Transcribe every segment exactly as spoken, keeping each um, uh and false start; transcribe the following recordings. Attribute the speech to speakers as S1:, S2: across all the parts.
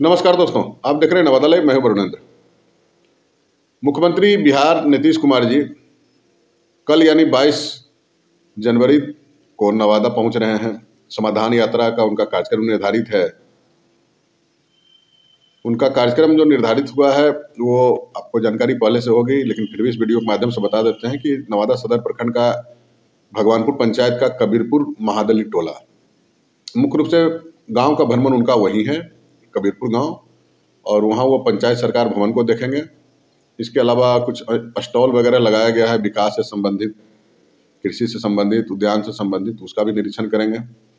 S1: नमस्कार दोस्तों, आप देख रहे हैं नवादा लाइव। मैं हूं वरुणेंद्र। मुख्यमंत्री बिहार नीतीश कुमार जी कल यानी बाईस जनवरी को नवादा पहुंच रहे हैं। समाधान यात्रा का उनका कार्यक्रम निर्धारित है। उनका कार्यक्रम जो निर्धारित हुआ है वो आपको जानकारी पहले से होगी, लेकिन फिर भी इस वीडियो के माध्यम से बता देते हैं कि नवादा सदर प्रखंड का भगवानपुर पंचायत का कबीरपुर महादली टोला, मुख्य रूप से गांव का भ्रमण उनका वही है, कबीरपुर गांव, और वहाँ वो पंचायत सरकार भवन को देखेंगे। इसके अलावा कुछ स्टॉल वगैरह लगाया गया है विकास से संबंधित, कृषि से संबंधित, उद्यान से संबंधित, उसका भी निरीक्षण करेंगे।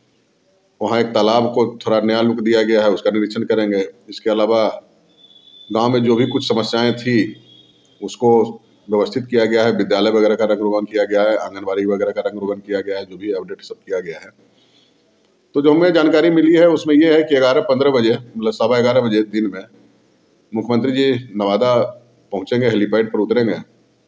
S1: वहाँ एक तालाब को थोड़ा नया लुक दिया गया है, उसका निरीक्षण करेंगे। इसके अलावा गांव में जो भी कुछ समस्याएं थी उसको व्यवस्थित किया गया है। विद्यालय वगैरह का रंग रोगन किया गया है, आंगनबाड़ी वगैरह का रंग रोगन किया गया है, जो भी अपडेट सब किया गया है। तो जो हमें जानकारी मिली है उसमें ये है कि ग्यारह पंद्रह बजे मतलब सवा ग्यारह बजे दिन में मुख्यमंत्री जी नवादा पहुंचेंगे, हेलीपैड पर उतरेंगे।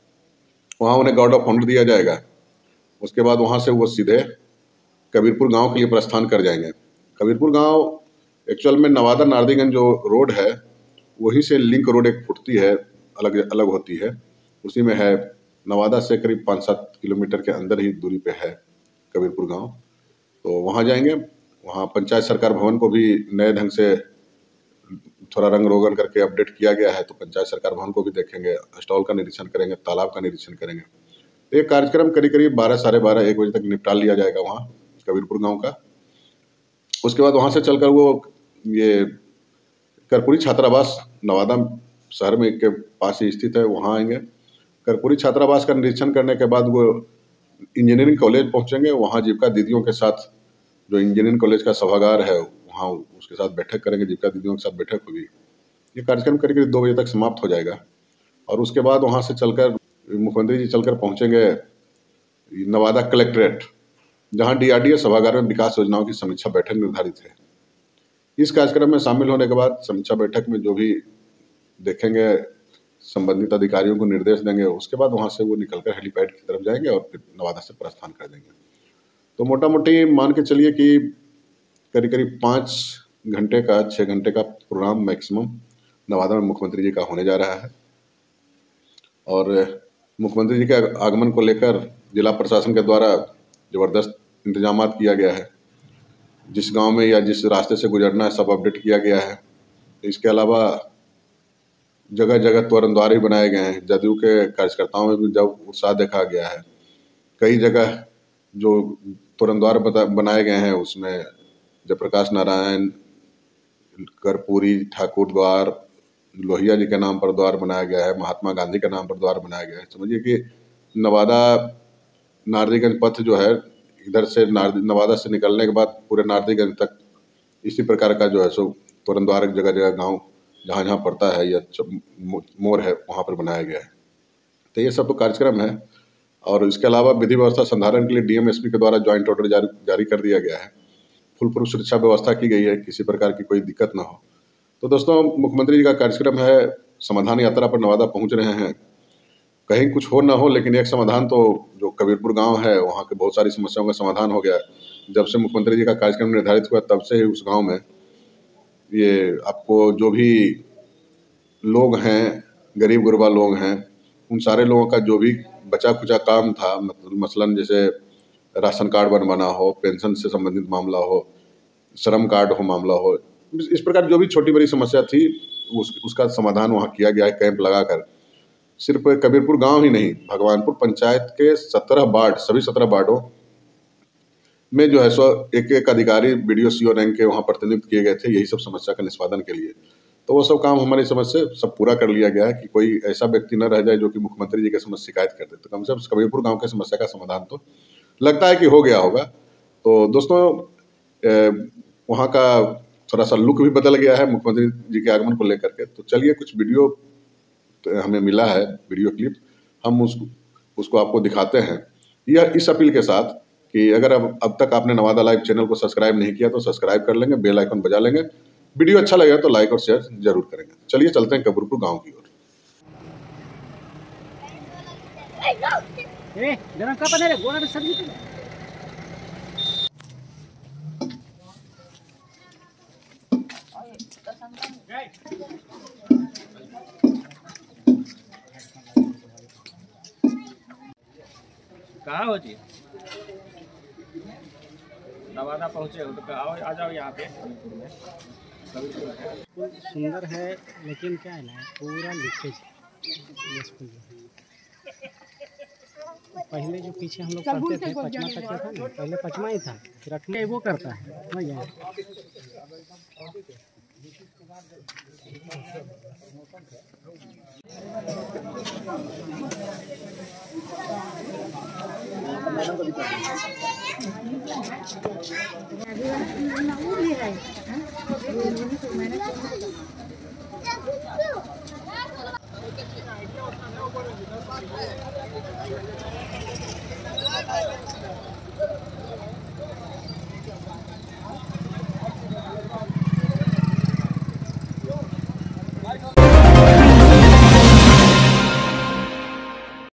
S1: वहाँ उन्हें गार्ड ऑफ ऑनर दिया जाएगा। उसके बाद वहाँ से वो सीधे कबीरपुर गांव के लिए प्रस्थान कर जाएंगे। कबीरपुर गांव एक्चुअल में नवादा नारदीगंज जो रोड है वहीं से लिंक रोड एक फुटती है, अलग अलग होती है, उसी में है। नवादा से करीब पाँच सात किलोमीटर के अंदर ही दूरी पे है कबीरपुर गांव। तो वहाँ जाएंगे। वहाँ पंचायत सरकार भवन को भी नए ढंग से थोड़ा रंग रोगन करके अपडेट किया गया है, तो पंचायत सरकार भवन को भी देखेंगे, स्टॉल का निरीक्षण करेंगे, तालाब का निरीक्षण करेंगे। तो ये कार्यक्रम करीब करीब बारह साढ़े बारह एक बजे तक निपटा लिया जाएगा वहाँ कबीरपुर गांव का। उसके बाद वहाँ से चलकर वो ये कर्पूरी छात्रावास नवादा शहर में के पास ही स्थित है, वहाँ आएंगे। कर्पूरी छात्रावास का निरीक्षण करने के बाद वो इंजीनियरिंग कॉलेज पहुँचेंगे। वहाँ जीविका दीदियों के साथ, जो इंजीनियरिंग कॉलेज का सभागार है, वहाँ उसके साथ बैठक करेंगे, जीविका दीदियों के साथ बैठक होगी। ये कार्यक्रम करीब करीब दो बजे तक समाप्त हो जाएगा। और उसके बाद वहाँ से चलकर मुख्यमंत्री जी चलकर पहुँचेंगे नवादा कलेक्ट्रेट, जहाँ डी आर डी ए सभागार में विकास योजनाओं की समीक्षा बैठक निर्धारित है। इस कार्यक्रम में शामिल होने के बाद समीक्षा बैठक में जो भी देखेंगे संबंधित अधिकारियों को निर्देश देंगे। उसके बाद वहाँ से वो निकलकर हेलीपैड की तरफ जाएंगे और फिर नवादा से प्रस्थान कर देंगे। तो मोटा मोटी मान के चलिए कि करीब करीब पाँच घंटे का छः घंटे का प्रोग्राम मैक्सिमम नवादा में मुख्यमंत्री जी का होने जा रहा है। और मुख्यमंत्री जी के आगमन को लेकर जिला प्रशासन के द्वारा ज़बरदस्त इंतजाम किया गया है। जिस गांव में या जिस रास्ते से गुजरना है सब अपडेट किया गया है। इसके अलावा जगह जगह तोरण द्वार भी बनाए गए हैं। जदयू के कार्यकर्ताओं में भी जब उत्साह देखा गया है। कई जगह जो तोरण द्वार बनाए गए हैं उसमें जयप्रकाश नारायण, कर्पूरी ठाकुर द्वार, लोहिया जी के नाम पर द्वार बनाया गया है, महात्मा गांधी के नाम पर द्वार बनाया गया है। समझिए कि नवादा नारदीगंज पथ जो है, इधर से नवादा से निकलने के बाद पूरे नारदीगंज तक इसी प्रकार का जो है सो तोरण द्वार जगह जगह गांव जहाँ जहाँ पड़ता है या मोड़ है वहाँ पर बनाया गया है। तो ये सब तो कार्यक्रम है। और इसके अलावा विधि व्यवस्था संधारण के लिए डी एम एस पी के द्वारा ज्वाइंट ऑर्डर जारी जारी कर दिया गया है। फुल प्रूफ सुरक्षा व्यवस्था की गई है, किसी प्रकार की कोई दिक्कत ना हो। तो दोस्तों, मुख्यमंत्री जी का कार्यक्रम है, समाधान यात्रा पर नवादा पहुंच रहे हैं। कहीं कुछ हो ना हो, लेकिन एक समाधान तो जो कबीरपुर गांव है वहाँ के बहुत सारी समस्याओं का समाधान हो गया। जब से मुख्यमंत्री जी का कार्यक्रम निर्धारित हुआ तब से ही उस गाँव में ये आपको जो भी लोग हैं, गरीब गुरबा लोग हैं, उन सारे लोगों का जो भी बचा खुचा काम था, मसलन जैसे राशन कार्ड बनवाना हो, पेंशन से संबंधित मामला हो, श्रम कार्ड हो मामला हो, इस प्रकार जो भी छोटी बड़ी समस्या थी उस, उसका समाधान वहाँ किया गया है कैंप लगाकर। सिर्फ कबीरपुर गांव ही नहीं, भगवानपुर पंचायत के सत्रह वार्ड, सभी सत्रह वार्डों में जो है सो एक एक अधिकारी वीडियो सी ओ रैंक के वहाँ प्रतिनियुक्त किए गए थे, यही सब समस्या का निष्पादन के लिए। तो वो सब काम हमारी समझ से सब पूरा कर लिया गया है कि कोई ऐसा व्यक्ति न रह जाए जो कि मुख्यमंत्री जी के समझ शिकायत कर दे। तो कम से कम कबीरपुर गांव के समस्या का समाधान तो लगता है कि हो गया होगा। तो दोस्तों, वहाँ का थोड़ा सा लुक भी बदल गया है मुख्यमंत्री जी के आगमन को लेकर के। तो चलिए, कुछ वीडियो तो हमें मिला है, वीडियो क्लिप, हम उसको उसको आपको दिखाते हैं। यह इस अपील के साथ कि अगर अब अब तक आपने नवादा लाइव चैनल को सब्सक्राइब नहीं किया तो सब्सक्राइब कर लेंगे, बेल आइकन बजा लेंगे। वीडियो अच्छा लगेगा तो लाइक और शेयर जरूर करेंगे। चलिए चलते हैं कबीरपुर गांव की ओर।
S2: कहाँ हो जी? नवादा पहुँचे हो तो आओ, आ जाओ यहाँ पे कबीरपुर में। कबीरपुर है
S3: सुंदर है, लेकिन क्या है ना, पूरा लीकेज ये स्कूल जो है। पहले जो पीछे हम लोग पढ़ते थे पचमा तक था ना, पहले पचमा ही था, फिर अठमा वो करता है समझ गए।
S4: अभी वो भी है, हाँ? वो भी मैंने